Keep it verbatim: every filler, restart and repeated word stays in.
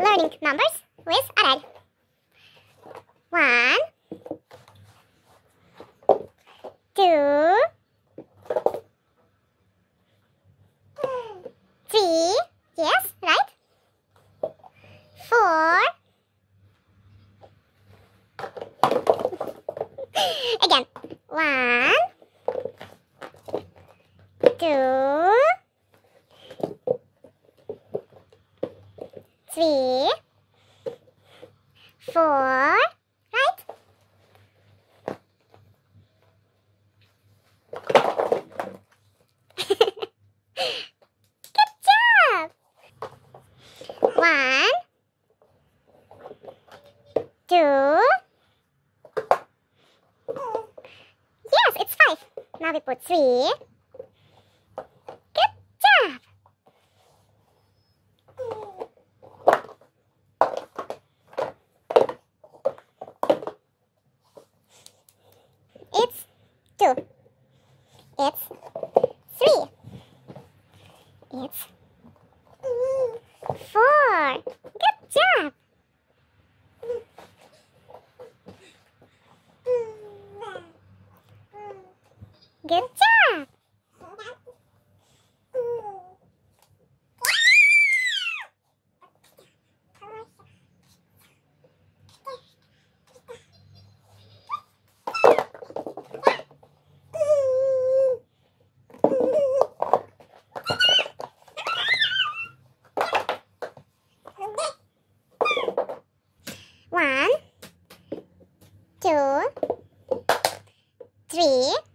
learning numbers with Arel. One, two, three, yes, right? Four, again, one, two, three, four, right? Good job! One, two, yes, it's five. Now we put three. Good job! It's two. It's three. It's four. Good job. Good job. One, two, three,